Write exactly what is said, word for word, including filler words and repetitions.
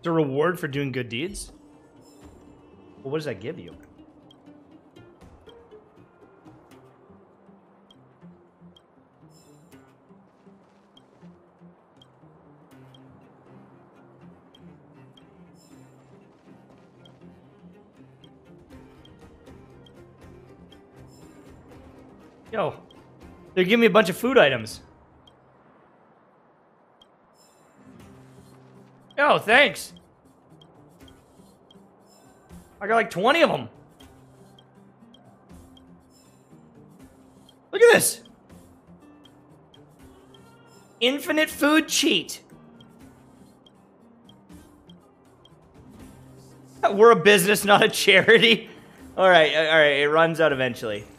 It's a reward for doing good deeds? Well, what does that give you? Yo, they're giving me a bunch of food items. Yo, thanks. I got like twenty of them. Look at this. Infinite food cheat. We're a business, not a charity. All right, all right. It runs out eventually.